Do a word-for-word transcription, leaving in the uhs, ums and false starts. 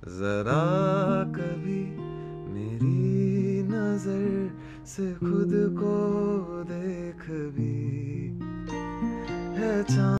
जरा कभी मेरी नजर से खुद को देख भी है।